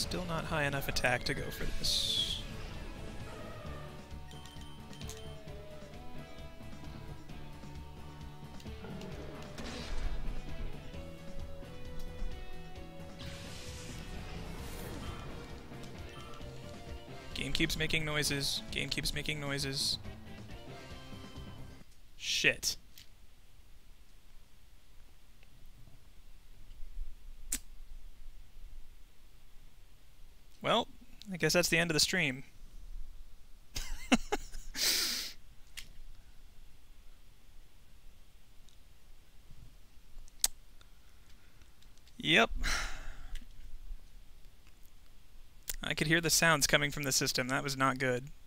Still not high enough attack to go for this. Game keeps making noises. Game keeps making noises. Shit. Well, I guess that's the end of the stream. Yep. I could hear the sounds coming from the system. That was not good.